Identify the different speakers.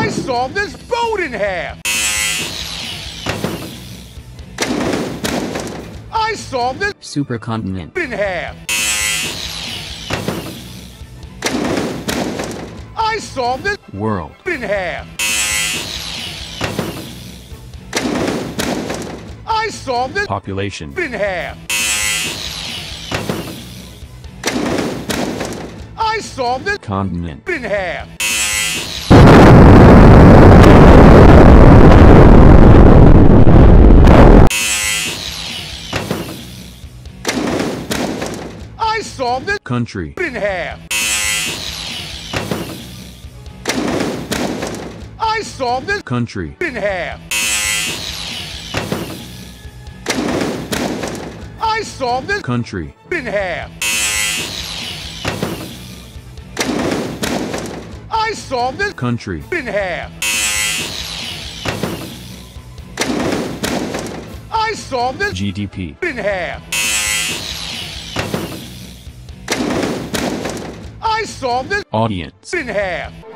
Speaker 1: I solved this boat in half. I solved this
Speaker 2: supercontinent
Speaker 1: in half. I solved this
Speaker 2: world
Speaker 1: in half. I solved this
Speaker 2: population
Speaker 1: in half. I solved this
Speaker 2: continent
Speaker 1: in half. I solved this
Speaker 2: country
Speaker 1: in half. I solved this
Speaker 2: country
Speaker 1: in half. I solved this
Speaker 2: country
Speaker 1: in half. I solved this
Speaker 2: country
Speaker 1: in half. I solved this
Speaker 2: GDP
Speaker 1: in half. I solved this
Speaker 2: audience
Speaker 1: in half.